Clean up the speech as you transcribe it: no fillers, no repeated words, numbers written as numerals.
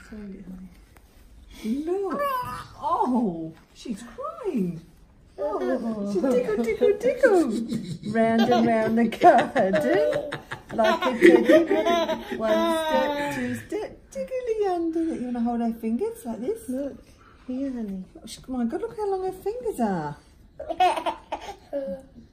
Look. Oh, she's crying. Oh, she tickle, tickle, tickle. Round and round the garden. Like a teddy. 1 step, 2 step, tickly under it. You want to hold her fingers like this? Look, here, honey. Oh my God, look how long her fingers are.